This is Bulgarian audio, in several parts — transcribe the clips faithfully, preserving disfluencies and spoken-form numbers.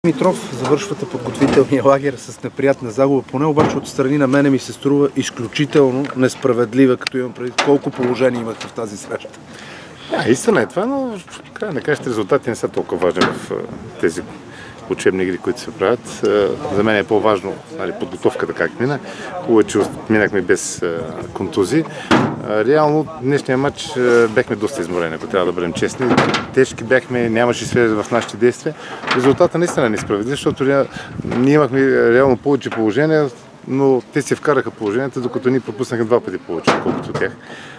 Димитров, завършвате подготвителния лагер с неприятна загуба, поне обаче от страни на мене ми се струва изключително несправедлива, като имам преди колко положения имахте в тази среща. Да, истина е това, но край на кращите резултати не са толкова важни в тези учебни игри, които се правят. За мен е по-важно, нали, подготовката как мина. Хубаво, че минахме без контузии. Реално днешния матч бяхме доста изморени, ако трябва да бъдем честни. Тежки бяхме, нямаше свежест в нашите действия. Резултата наистина не справедлив, защото ние имахме реално повече положения, но те се вкараха положенията, докато ние пропуснаха два пъти повече, колкото тях.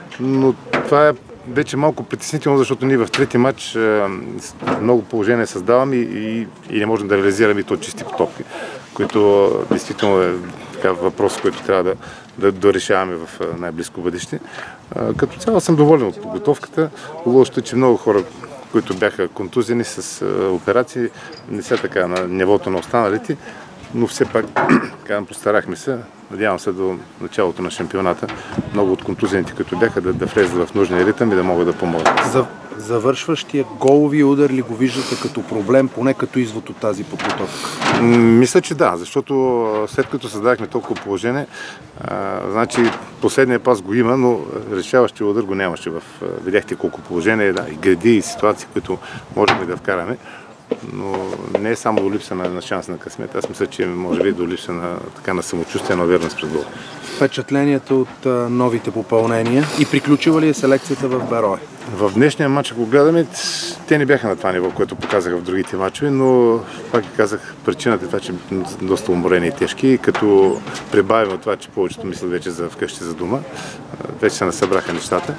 Но това е вече малко притеснително, защото ние в трети матч много положения създаваме и, и не можем да реализираме и то чисти потопки, които действително е така въпрос, който трябва да, да, да решаваме в най-близко бъдеще. Като цяло съм доволен от подготовката. Лошото е, че много хора, които бяха контузени с операции, не са така на нивото на останалите, но все пак постарахме се. Надявам се до началото на шампионата много от контузените, които бяха, да, да влезат в нужния ритъм и да могат да помогнат. За завършващия голови удар ли го виждате като проблем, поне като извод от тази подготовка? Мисля, че да, защото след като създадахме толкова положение, а, значи последния пас го има, но решаващия удар го нямаше. В, видяхте колко положение, да, и гради, и ситуации, които можем да вкараме. Но не е само до липса на, на шанс на късмет. Аз мисля, че може би до липса на, така, на самочувствие, на увереност пред гола. Впечатленията от а, новите попълнения и приключила ли е селекцията в Берое? В днешния матч, ако гледаме, те не бяха на това ниво, което показаха в другите матчове, но пак казах, причината е това, че доста уморени и тежки. Като прибавим от това, че повечето мислят вече за вкъщи за дома, вече се насъбраха нещата.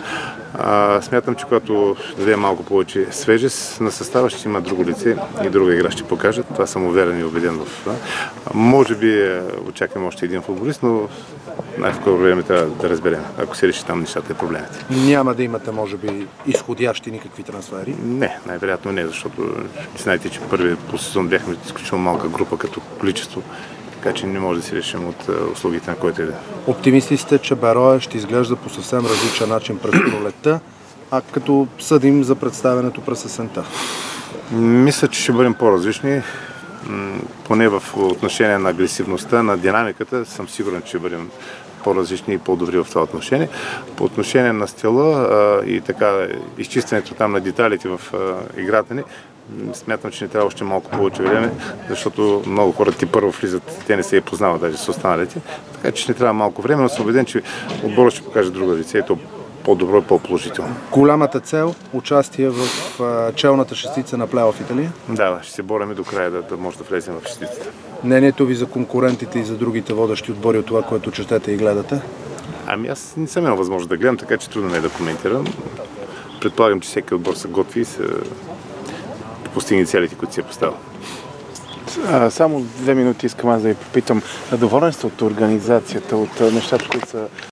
А, смятам, че когато дадем малко повече свежест на състава, ще има друго лице и друга игра ще покажат. Това съм уверен и убеден в това. Може би очаквам още един футболист, но най-скоро време трябва да разберем, ако се реши там нещата и проблемите. Няма да имате, може би, изходящи никакви трансфери? Не, най-вероятно не, защото знаете, че първи по сезон бяхме изключително малка група като количество, така че не може да си решим от услугите на който и да. Оптимисти сте, че Берое ще изглежда по съвсем различен начин през пролетта, а като съдим за представянето през есента? Мисля, че ще бъдем по-различни. Поне в отношение на агресивността, на динамиката, съм сигурен, че ще бъдем по-различни и по-добри в това отношение. По отношение на стила а, и така изчистването там на деталите в а, играта ни, смятам, че не трябва още малко повече време, защото много хора ти първо влизат, те не се и познават даже с останалите, така че не трябва малко време, но съм убеден, че отборът ще покаже друга лице и то по-добро и по-положително. Голямата цел – участие в а, челната шестица на плейофите ли? Да, ще се борим до края да, да може да влезем в шестицата. Мнението ви за конкурентите и за другите водещи отбори от това, което четете и гледате? Ами аз не съм имал възможност да гледам, така че трудно не е да коментирам. Предполагам, че всеки отбор се готви и се постигне целите, които си е поставил. А, само две минути искам аз да ви попитам. Доволен сте от организацията, от нещата, които са